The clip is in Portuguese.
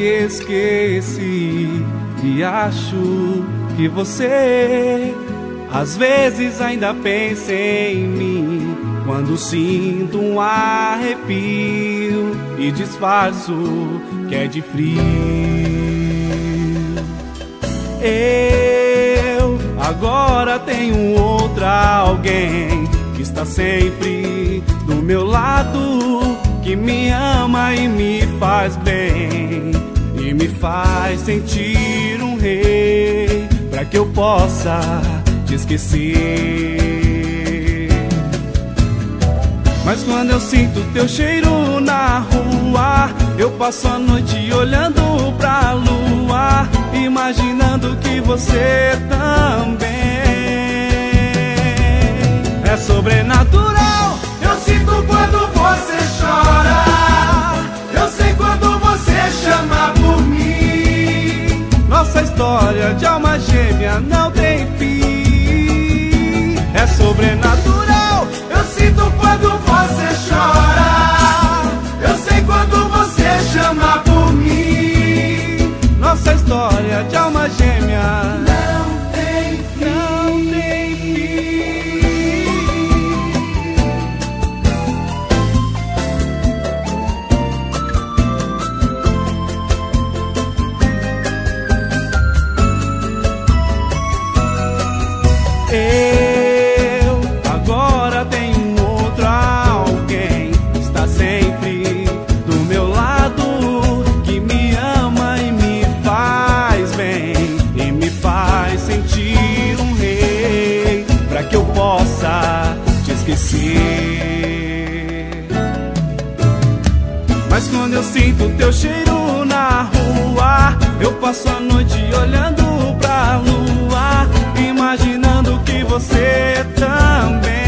me esqueci e acho que você às vezes ainda pensa em mim. Quando sinto um arrepio e disfarço que é de frio. Eu agora tenho outra alguém que está sempre do meu lado, que me ama e me faz bem e me faz sentir um rei, pra que eu possa te esquecer. Mas quando eu sinto teu cheiro na rua, eu passo a noite olhando pra lua, imaginando que você também é sobrenatural. Eu sinto quando você chora, eu sei quando você chama por mim. Nossa história de alma gêmea não tem fim. É sobrenatural. Eu sinto quando você chora, eu sei quando você chama por mim. Nossa história de alma gêmea não tem fim. Eu agora tenho outro alguém, está sempre do meu lado, que me ama e me faz bem e me faz sentir um rei, pra que eu possa te esquecer. Mas quando eu sinto teu cheiro na rua, eu passo a noite olhando pra lua, imaginando que você também